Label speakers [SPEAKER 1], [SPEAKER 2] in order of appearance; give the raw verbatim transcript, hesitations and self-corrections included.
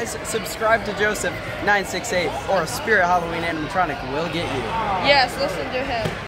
[SPEAKER 1] guys subscribe to Joseph nine six eight or a Spirit Halloween animatronic will get you.
[SPEAKER 2] Yes, listen to him.